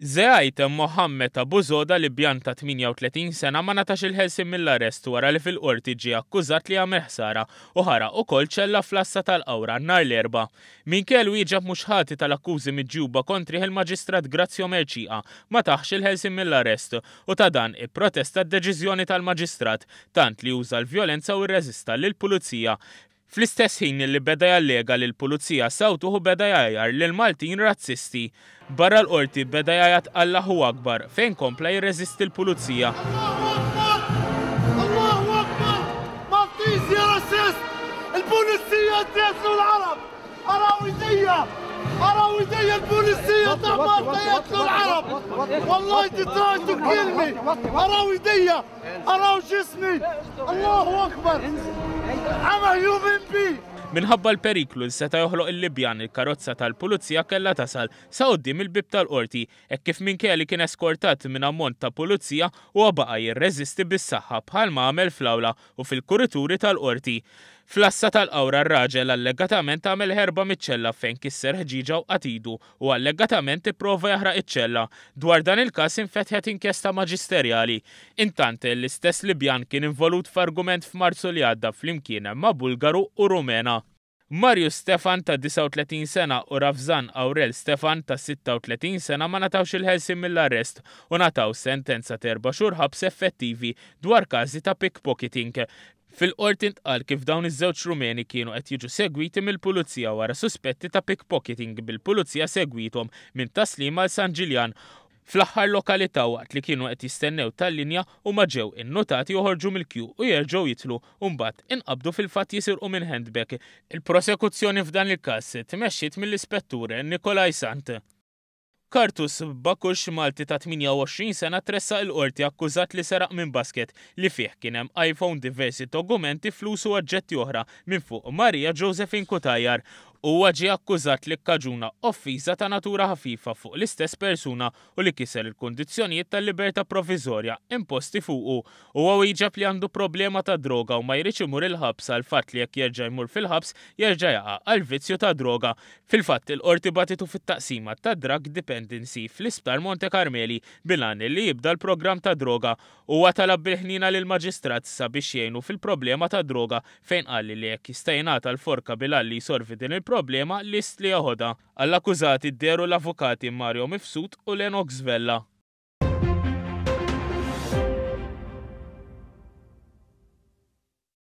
Zeajtem Mohammed Abu Zoda Libjan ta' 38 sena ma natax il-ħelsin mill-arrest wara li fil-qorti ġie akkużat li għamel ħsara u ħaraq ukoll ċella fl-Assa tal-Qawra nhar l-Erbgħa. Minkejja wieġeb mhux ħati tal-akkużi miġjuba kontri il-Maġistrat Grazzjo Merċieqa ma taħx il-ħelsin mill-arrest u ta' dan ipprotesta d-deċiżjoni tal-Maġistrat tant li uża l-vjolenza u rreżista lill-Pulizija. Fl-istess ħin li beda jallega li l-Pulizija sawtuhu beda jgħajjar lil Maltin razzisti. Barra l-qorti beda jgħajat Allahu Akbar fejn kompla jirreżisti l-Pulizija. Allahu Akbar! Maltese ya razzist! Il-Pulizija jtqtlu l-Arab! أراو إيديا البوليسية تاع مالطا يقتلوا العرب والله تتراجعوا كلمة أراو إيديا أراو جسمي الله أكبر أنا يؤمن بي. Minħabba l-periklu li seta' joħloq il-Libjan il-karozza tal-Pulizija kellha tasal sa quddiem il-bib tal-qorti hekk kif minkejja li kien eskortat minn ammont ta' pulizija huwa baqa' jirreżisti bis-saħħa bħalma għamel fl-awla u fil-kurituri tal-qorti. Fl-Assa tal-Qawra r-raġel allegatament għamel ħerba miċ-ċella fejn kisser ħġiġa u qatidu u allegatament ipprova jaħraq iċ-ċella. Dwar dan il-każ infetħet inkjesta maġisterjali. Intant l-istess Libjan kien involut f'argument f'Marzu li għadda flimkien ma' Bulgaru u Rumena. Marius Stefan ta' 39 sena u Ravzan Aurel Stefan ta' 36 sena ma natawx il-ħelsin mill-arrest u nataw sentenza ta' 4 xhur ħabs effettivi dwar każi ta' pickpocketing. Fil-qorti ntqal kif dawn iż-żewġ Rumeni kienu qed jiġu segwiti mill-Pulizija wara suspetti ta' pickpocketing bil-Pulizija segwithom minn Taslim għal San Ġiljan fl-aħħar lokalità waqt li kienu qed jistennew tal-linja u ma ġew innotati joħorġu mill-kju u jerġgħu jitlu u mbagħad inqabdu fil-fatt jisirqu minn handbag. Il-prosekuzzjoni f'dan il-każ tmexxiet mill-ispettur Nikolaj Sant. Kartus Bakux Malti ta' 28 sena tressa il-qorti akkużat li seraq minn basket li fih kien hemm iPhone, diversi dokumenti, flus u oġġetti oħra minn fuq Maria Josephine Kutajjar. Huwa ġie akkużat li kkaġuna offiża ta' natura ħafifa fuq l-istess persuna u li kiser il-kundizzjonijiet tal-libertà provviżorja imposti fuqu. Huwa wieġeb li għandu problema ta' droga u ma jridx imur il-ħabs għal fatt li jekk jerġa' jmur fil-ħabs jerġa' jaqa' għal vizzju ta' droga. Fil-fatt il-qorti batitu fit-taqsima ta' drug dependency fl-Isptar Monte Carmeli bilan li jibda l-programm ta' droga huwa talab bil-ħnina lill-Maġistrat sabiex jgħinu fil-problema ta' droga fejn qal li jekk jista' jingħata l-forka bilal li jsorvi din il-problema list li jaħodha. Għall-akkużati dderu l-avukati Mario Mifsud u Lennox Vella.